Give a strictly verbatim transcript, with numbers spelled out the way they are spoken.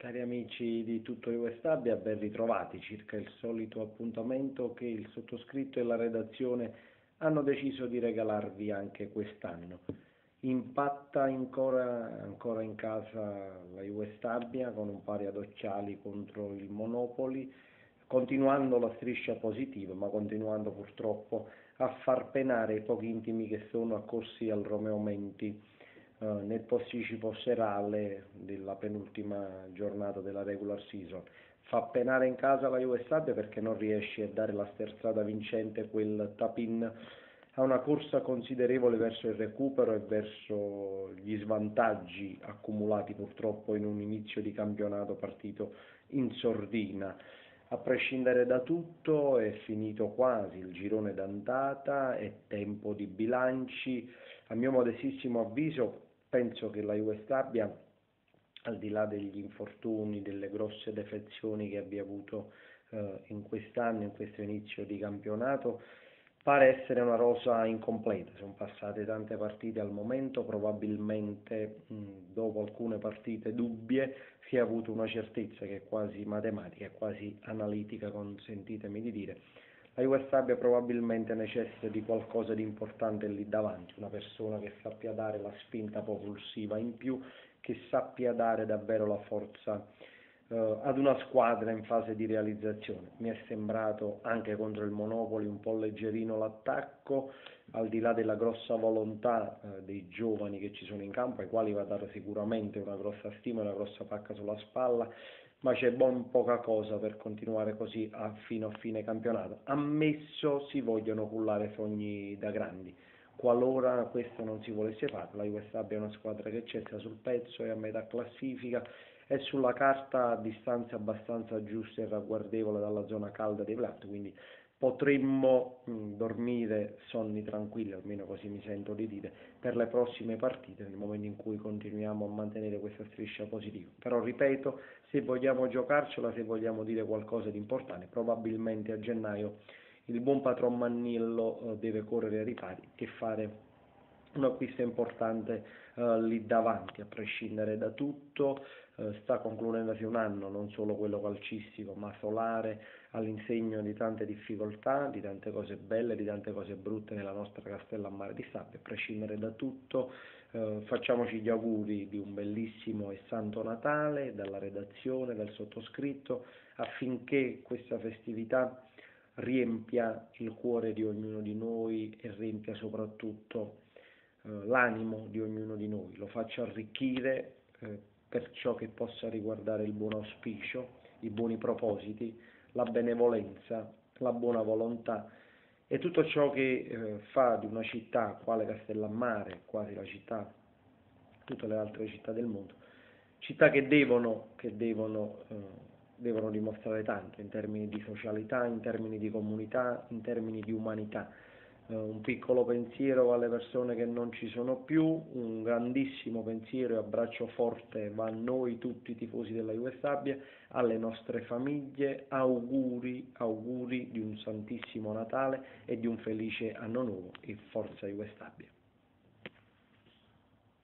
Cari amici di Tutto Io e Stabia, ben ritrovati. Circa il solito appuntamento che il sottoscritto e la redazione hanno deciso di regalarvi anche quest'anno. Impatta ancora, ancora in casa la Io e Stabia con un pari ad occhiali contro il Monopoli, continuando la striscia positiva, ma continuando purtroppo a far penare i pochi intimi che sono accorsi al Romeo Menti eh, nel posticipo serale della penultima giornata della regular season. Fa penare in casa la Juve Stabia perché non riesce a dare la sterzata vincente, quel tap-in a una corsa considerevole verso il recupero e verso gli svantaggi accumulati purtroppo in un inizio di campionato partito in sordina. A prescindere da tutto, è finito quasi il girone d'andata, è tempo di bilanci. A mio modestissimo avviso, penso che la Juve Stabia, al di là degli infortuni, delle grosse defezioni che abbia avuto eh, in quest'anno, in questo inizio di campionato, pare essere una rosa incompleta. Sono passate tante partite al momento, probabilmente mh, dopo alcune partite dubbie si è avuto una certezza che è quasi matematica, è quasi analitica, consentitemi di dire. La Juve Stabia probabilmente necessita di qualcosa di importante lì davanti, una persona che sappia dare la spinta propulsiva in più, che sappia dare davvero la forza eh, ad una squadra in fase di realizzazione. Mi è sembrato anche contro il Monopoli un po' leggerino l'attacco, al di là della grossa volontà eh, dei giovani che ci sono in campo, ai quali va data sicuramente una grossa stima e una grossa pacca sulla spalla, ma c'è ben poca cosa per continuare così a, fino a fine campionato, ammesso si vogliono cullare sogni da grandi. Qualora questo non si volesse fare, la Juve Stabia è una squadra che c'è, sta sul pezzo, è a metà classifica, è sulla carta a distanze abbastanza giuste e ragguardevole dalla zona calda dei playoff, quindi potremmo mh, dormire sonni tranquilli, almeno così mi sento di dire, per le prossime partite, nel momento in cui continuiamo a mantenere questa striscia positiva. Però ripeto, se vogliamo giocarcela, se vogliamo dire qualcosa di importante, probabilmente a gennaio il buon patron Mannillo eh, deve correre ai ripari e fare un acquisto importante eh, lì davanti, a prescindere da tutto. Eh, sta concludendosi un anno, non solo quello calcistico, ma solare, all'insegno di tante difficoltà, di tante cose belle, di tante cose brutte nella nostra Castellammare di Stabia. A prescindere da tutto, eh, facciamoci gli auguri di un bellissimo e santo Natale dalla redazione, dal sottoscritto, affinché questa festività riempia il cuore di ognuno di noi e riempia soprattutto eh, l'animo di ognuno di noi, lo faccia arricchire eh, per ciò che possa riguardare il buon auspicio, i buoni propositi, la benevolenza, la buona volontà e tutto ciò che eh, fa di una città quale Castellammare, quasi la città, tutte le altre città del mondo, città che devono, che devono eh, devono dimostrare tanto in termini di socialità, in termini di comunità, in termini di umanità. Uh, un piccolo pensiero alle persone che non ci sono più, un grandissimo pensiero e abbraccio forte va a noi tutti i tifosi della Juve Stabia, alle nostre famiglie, auguri, auguri di un santissimo Natale e di un felice anno nuovo e forza Juve Stabia.